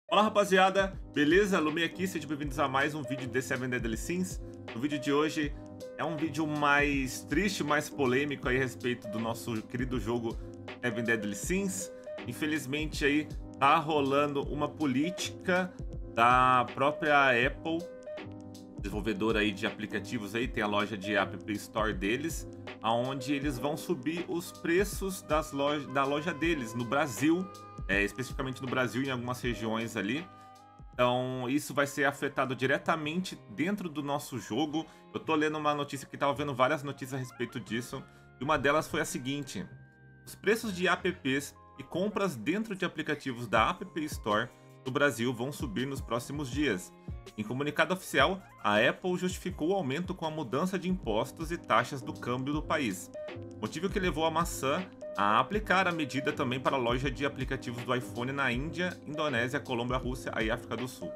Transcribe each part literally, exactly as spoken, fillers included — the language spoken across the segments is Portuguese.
Fala rapaziada, beleza? Lumia aqui, sejam bem-vindos a mais um vídeo de Seven Deadly Sins. O vídeo de hoje é um vídeo mais triste, mais polêmico aí a respeito do nosso querido jogo Seven Deadly Sins. Infelizmente aí tá rolando uma política da própria Apple, desenvolvedora aí de aplicativos aí, tem a loja de App Store deles, aonde eles vão subir os preços das lojas, da loja deles no Brasil. É, especificamente no Brasil, em algumas regiões ali. Então, isso vai ser afetado diretamente dentro do nosso jogo. Eu tô lendo uma notícia que tava vendo várias notícias a respeito disso. E uma delas foi a seguinte: os preços de apps e compras dentro de aplicativos da App Store do Brasil vão subir nos próximos dias. Em comunicado oficial, a Apple justificou o aumento com a mudança de impostos e taxas do câmbio do país, motivo que levou a maçã a aplicar a medida também para a loja de aplicativos do iPhone na Índia, Indonésia, Colômbia, Rússia e África do Sul.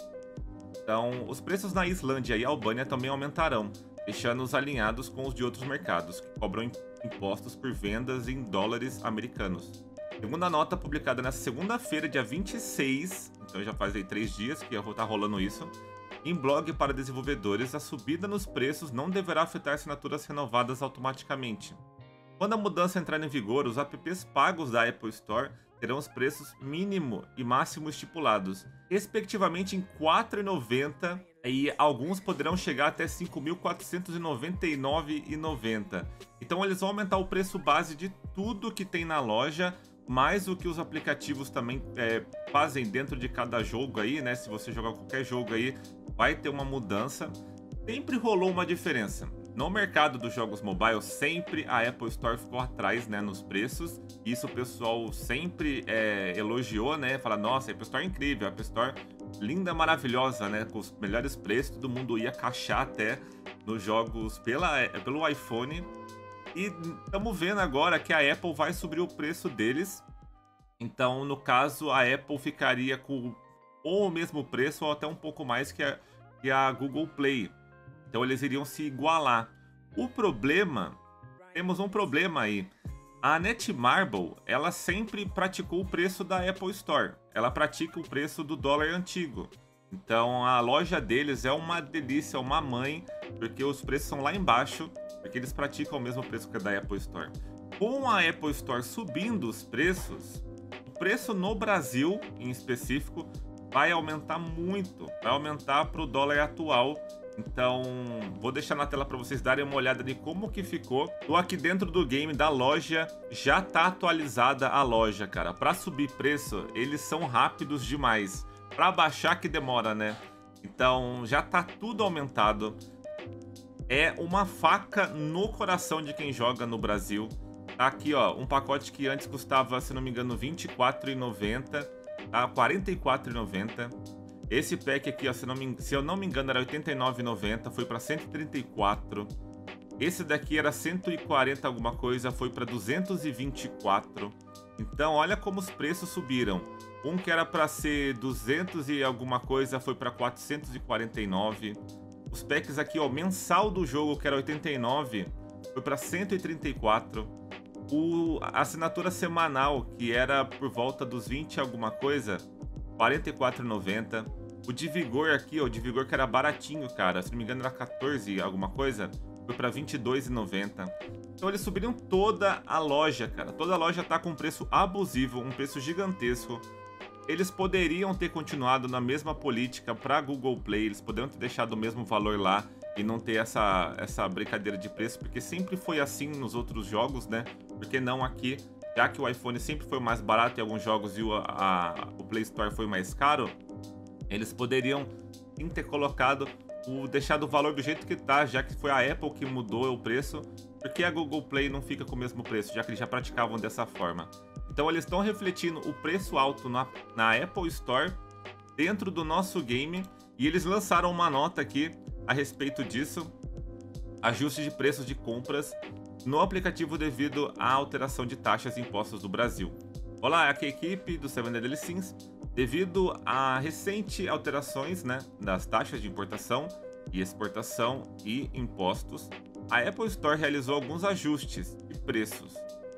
Então, os preços na Islândia e Albânia também aumentarão, deixando-os alinhados com os de outros mercados, que cobram impostos por vendas em dólares americanos. Segundo a nota publicada nesta segunda-feira, dia vinte e seis, então já faz aí três dias que está rolando isso, em blog para desenvolvedores, a subida nos preços não deverá afetar assinaturas renovadas automaticamente. Quando a mudança entrar em vigor, os apps pagos da Apple Store terão os preços mínimo e máximo estipulados, respectivamente em quatro reais e noventa centavos, e alguns poderão chegar até cinco mil quatrocentos e noventa e nove reais e noventa centavos. Então eles vão aumentar o preço base de tudo que tem na loja, mais o que os aplicativos também é, fazem dentro de cada jogo aí, né? Se você jogar qualquer jogo aí, vai ter uma mudança. Sempre rolou uma diferença. No mercado dos jogos mobile, sempre a Apple Store ficou atrás, né, nos preços. Isso o pessoal sempre é, elogiou, né? Fala, nossa, a Apple Store é incrível, a Apple Store linda, maravilhosa, né? Com os melhores preços, todo mundo ia caixar até nos jogos pela, pelo iPhone. E estamos vendo agora que a Apple vai subir o preço deles. Então, no caso, a Apple ficaria com ou o mesmo preço ou até um pouco mais que a, que a Google Play. Então eles iriam se igualar. O problema, temos um problema aí. A Netmarble, ela sempre praticou o preço da Apple Store. Ela pratica o preço do dólar antigo. Então a loja deles é uma delícia, uma mãe, porque os preços são lá embaixo, porque eles praticam o mesmo preço que a da Apple Store. Com a Apple Store subindo os preços, o preço no Brasil, em específico, vai aumentar muito. Vai aumentar para o dólar atual. Então, vou deixar na tela para vocês darem uma olhada de como que ficou. Tô aqui dentro do game da loja, já tá atualizada a loja, cara. Para subir preço, eles são rápidos demais. Para baixar que demora, né? Então, já tá tudo aumentado. É uma faca no coração de quem joga no Brasil. Tá aqui, ó, um pacote que antes custava, se não me engano, vinte e quatro reais e noventa centavos, tá? quarenta e quatro reais e noventa centavos. Esse pack aqui, ó, se, não me, se eu não me engano, era oitenta e nove reais e noventa centavos, foi para cento e trinta e quatro reais. Esse daqui era cento e quarenta alguma coisa, foi para duzentos e vinte e quatro reais. Então, olha como os preços subiram. Um que era para ser duzentos e alguma coisa, foi para quatrocentos e quarenta e nove reais. Os packs aqui, ó, mensal do jogo, que era oitenta e nove reais, foi para cento e trinta e quatro reais. O, a assinatura semanal, que era por volta dos vinte alguma coisa, quarenta e quatro reais e noventa centavos. O de vigor aqui, ó, o de vigor que era baratinho, cara, se não me engano era quatorze alguma coisa, foi para vinte e dois reais e noventa centavos. Então eles subiram toda a loja, cara. Toda a loja tá com um preço abusivo, um preço gigantesco. Eles poderiam ter continuado na mesma política para Google Play, eles poderiam ter deixado o mesmo valor lá e não ter essa, essa brincadeira de preço, porque sempre foi assim nos outros jogos, né? Porque não aqui, já que o iPhone sempre foi mais barato em alguns jogos e o, a, o Play Store foi mais caro, eles poderiam sim ter colocado, o, deixado o valor do jeito que tá, já que foi a Apple que mudou o preço, porque a Google Play não fica com o mesmo preço, já que eles já praticavam dessa forma. Então eles estão refletindo o preço alto na, na Apple Store dentro do nosso game, e eles lançaram uma nota aqui a respeito disso, ajuste de preços de compras no aplicativo devido à alteração de taxas e impostos do Brasil. Olá, aqui é a equipe do Seven Deadly Sins. Devido a recentes alterações, né, das taxas de importação e exportação e impostos, a Apple Store realizou alguns ajustes de preços.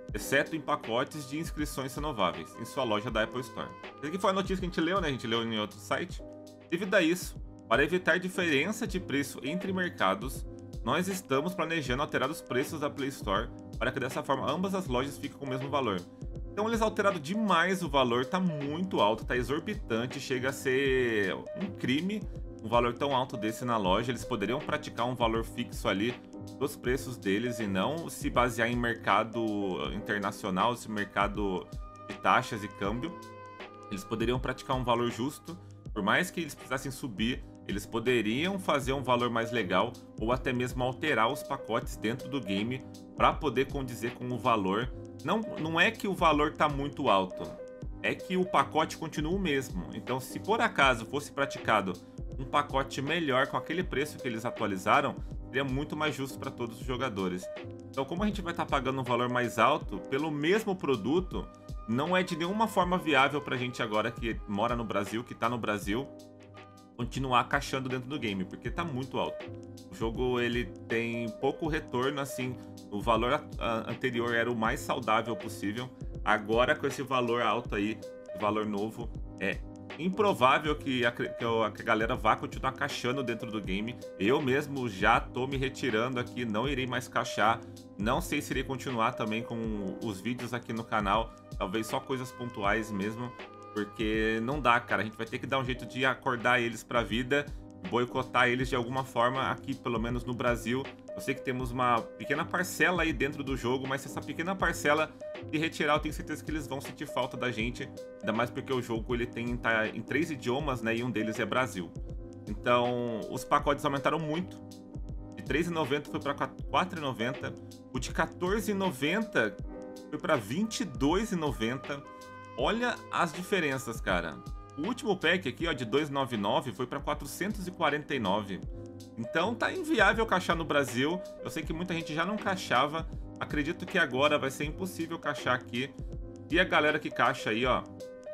exceto em pacotes de inscrições renováveis, em sua loja da Apple Store. Essa aqui foi a notícia que a gente leu, né? A gente leu em outro site. Devido a isso, para evitar diferença de preço entre mercados, nós estamos planejando alterar os preços da Play Store para que dessa forma ambas as lojas fiquem com o mesmo valor. Então eles alteraram demais o valor, tá muito alto, tá exorbitante, chega a ser um crime um valor tão alto desse na loja. Eles poderiam praticar um valor fixo ali dos preços deles e não se basear em mercado internacional, esse mercado de taxas e câmbio. Eles poderiam praticar um valor justo, por mais que eles precisassem subir, eles poderiam fazer um valor mais legal ou até mesmo alterar os pacotes dentro do game para poder condizer com o valor. Não, não é que o valor está muito alto, é que o pacote continua o mesmo. Então, se por acaso fosse praticado um pacote melhor com aquele preço que eles atualizaram, seria muito mais justo para todos os jogadores. Então, como a gente vai estar tá pagando um valor mais alto pelo mesmo produto, não é de nenhuma forma viável para a gente agora que mora no Brasil, que está no Brasil, continuar caixando dentro do game, porque tá muito alto. O jogo ele tem pouco retorno, assim, o valor anterior era o mais saudável possível. Agora com esse valor alto aí, valor novo, é improvável que a, que a galera vá continuar caixando dentro do game. Eu mesmo já tô me retirando aqui, não irei mais caixar. Não sei se irei continuar também com os vídeos aqui no canal, talvez só coisas pontuais mesmo. Porque não dá, cara. A gente vai ter que dar um jeito de acordar eles pra vida, boicotar eles de alguma forma aqui, pelo menos no Brasil. Eu sei que temos uma pequena parcela aí dentro do jogo, mas se essa pequena parcela de retirar, eu tenho certeza que eles vão sentir falta da gente. Ainda mais porque o jogo ele tem tá em três idiomas, né? E um deles é Brasil. Então, os pacotes aumentaram muito. De três reais e noventa centavos foi para quatro reais e noventa centavos. O de quatorze reais e noventa centavos foi para vinte e dois reais e noventa centavos. Olha as diferenças, cara. O último pack aqui, ó, de duzentos e noventa e nove foi para quatrocentos e quarenta e nove. Então tá inviável caixar no Brasil. Eu sei que muita gente já não caixava. Acredito que agora vai ser impossível caixar aqui. E a galera que caixa aí, ó,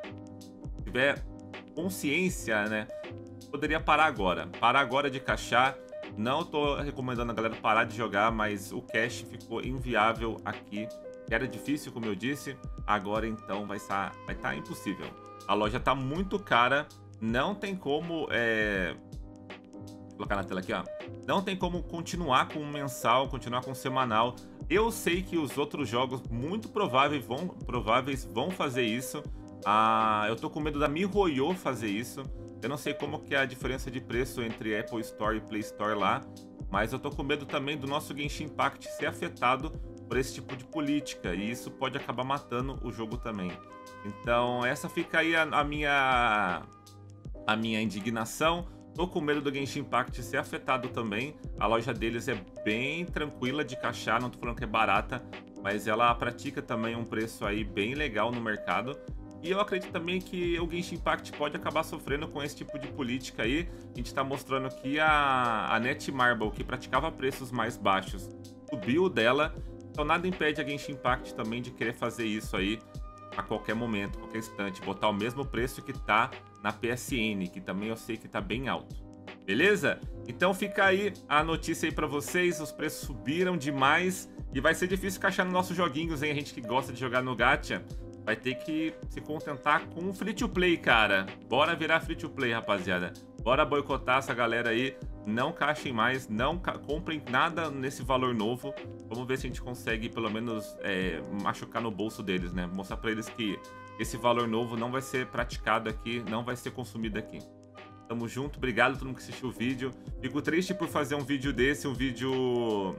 tiver consciência, né, poderia parar agora. Parar agora de caixar. Não tô recomendando a galera parar de jogar, mas o cash ficou inviável aqui. Era difícil, como eu disse, agora então vai estar vai tá impossível. A loja tá muito cara, não tem como, é... vou colocar na tela aqui, ó. Não tem como continuar com o mensal, continuar com o semanal. Eu sei que os outros jogos muito prováveis vão, prováveis vão fazer isso. Ah, eu tô com medo da MiHoYo fazer isso. Eu não sei como que é a diferença de preço entre Apple Store e Play Store lá, mas eu tô com medo também do nosso Genshin Impact ser afetado por esse tipo de política, e isso pode acabar matando o jogo também. Então essa fica aí a, a minha a minha indignação. Tô com medo do Genshin Impact ser afetado também. A loja deles é bem tranquila de caixar, não tô falando que é barata, mas ela pratica também um preço aí bem legal no mercado. E eu acredito também que o Genshin Impact pode acabar sofrendo com esse tipo de política aí. A gente tá mostrando que a, a Netmarble, que praticava preços mais baixos, subiu dela. Então nada impede a Genshin Impact também de querer fazer isso aí a qualquer momento, qualquer instante. Botar o mesmo preço que tá na P S N, que também eu sei que tá bem alto. Beleza? Então fica aí a notícia aí pra vocês. Os preços subiram demais e vai ser difícil encaixar nos nossos joguinhos, hein? A gente que gosta de jogar no gacha vai ter que se contentar com o free to play, cara. Bora virar free to play, rapaziada. Bora boicotar essa galera aí. Não caixem mais, não ca comprem nada nesse valor novo. Vamos ver se a gente consegue pelo menos é, machucar no bolso deles, né? Mostrar pra eles que esse valor novo não vai ser praticado aqui, não vai ser consumido aqui. Tamo junto, obrigado a todo mundo que assistiu o vídeo. Fico triste por fazer um vídeo desse, um vídeo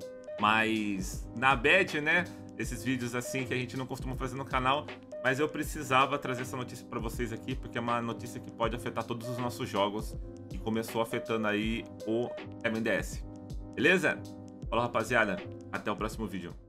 mais na bad, né? Esses vídeos assim que a gente não costuma fazer no canal. Mas eu precisava trazer essa notícia para vocês aqui, porque é uma notícia que pode afetar todos os nossos jogos e começou afetando aí o M D S. Beleza? Falou, rapaziada. Até o próximo vídeo.